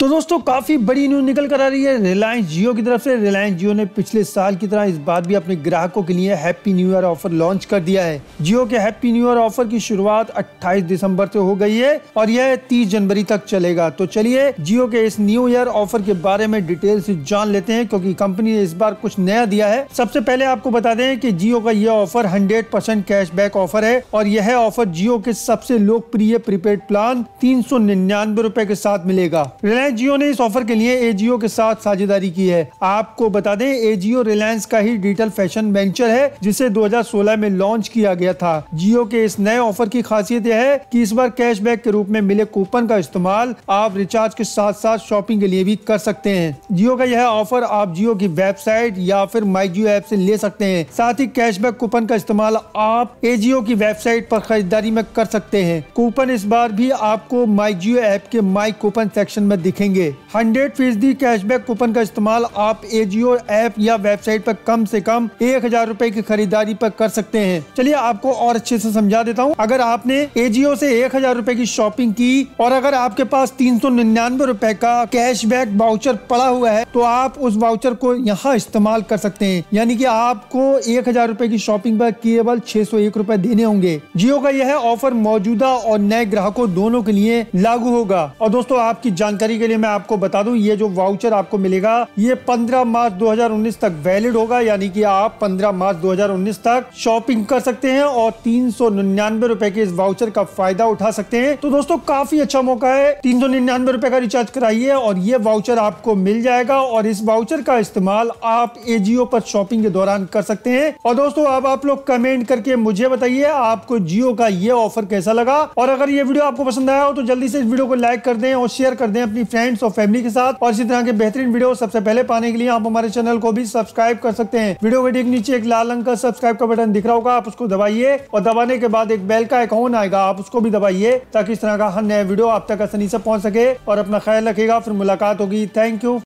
तो दोस्तों काफी बड़ी न्यूज निकल कर आ रही है रिलायंस जियो की तरफ से। रिलायंस जियो ने पिछले साल की तरह इस बार भी अपने ग्राहकों के लिए happy new year offer launch कर दिया है। जियो के हैप्पी न्यू ईयर ऑफर की शुरुआत 28 दिसंबर से हो गई है और यह 30 जनवरी तक चलेगा। तो चलिए जियो के इस न्यू ईयर ऑफर के बारे में डिटेल से जान लेते हैं, क्योंकि कंपनी ने इस बार कुछ नया दिया है। सबसे पहले आपको बता दें कि जियो का यह ऑफर 100% कैशबैक ऑफर है और यह ऑफर जियो के सबसे लोकप्रिय प्रीपेड प्लान 399 रुपए के साथ मिलेगा। रिलायंस जियो ने इस ऑफर के लिए एजियो के साथ साझेदारी की है। आपको बता दें एजियो रिलायंस का ही डिजिटल फैशन वेंचर है, जिसे 2016 में लॉन्च किया गया था। जियो के इस नए ऑफर की खासियत यह है कि इस बार कैशबैक के रूप में मिले कूपन का इस्तेमाल आप रिचार्ज के साथ साथ शॉपिंग के लिए भी कर सकते हैं। जियो का यह ऑफर आप जियो की वेबसाइट या फिर माई जियो ऐप से ले सकते हैं। साथ ही कैशबैक कूपन का इस्तेमाल आप एजियो की वेबसाइट पर खरीदारी में कर सकते हैं। कूपन इस बार भी आपको माई जियो ऐप के माई कूपन सेक्शन में दिखेंगे। 100% कैशबैक कूपन का इस्तेमाल आप एजियो ऐप या वेबसाइट पर कम से कम 1000 रुपए की खरीदारी पर कर सकते हैं। चलिए आपको और अच्छे से समझा देता हूँ। अगर आपने एजियो से 1000 रुपए की शॉपिंग की और अगर आपके पास 399 रुपए का कैशबैक वाउचर पड़ा हुआ है, तो आप उस वाउचर को यहाँ इस्तेमाल कर सकते हैं। यानी कि आपको 1000 रुपए की शॉपिंग पर केवल 601 रुपए देने होंगे। जियो का यह ऑफर मौजूदा और नए ग्राहकों दोनों के लिए लागू होगा। और दोस्तों आपकी जानकारी के लिए मैं आपको बता दूं, ये जो वाउचर आपको मिलेगा ये 15 मार्च 2019 तक वैलिड होगा। यानी कि आप 15 मार्च 2019 तक शॉपिंग कर सकते हैं और 399 रुपए के इस वाउचर का फायदा उठा सकते हैं। तो दोस्तों काफी अच्छा मौका है। 399 रुपए का रिचार्ज कराइए और ये वाउचर आपको मिल जाएगा और इस वाउचर का इस्तेमाल आप एजियो पर शॉपिंग के दौरान कर सकते हैं। और दोस्तों अब आप लोग कमेंट करके मुझे बताइए आपको जियो का ये ऑफर कैसा लगा। और अगर ये वीडियो आपको पसंद आया हो तो जल्दी से इस वीडियो को लाइक कर दें और शेयर कर दें अपनी फ्रेंड्स और फैमिली के साथ। और इसी तरह के बेहतरीन वीडियो सबसे पहले पाने के लिए आप हमारे चैनल को भी सब्सक्राइब कर सकते हैं। वीडियो के ठीक नीचे एक लाल रंग का सब्सक्राइब का बटन दिख रहा होगा, आप उसको दबाइए और दबाने के बाद एक बेल का आइकॉन आएगा, आप उसको भी दबाइए ताकि इस तरह का हर नया वीडियो आप तक आसानी से पहुंच सके। और अपना ख्याल रखिएगा, फिर मुलाकात होगी। Thank you.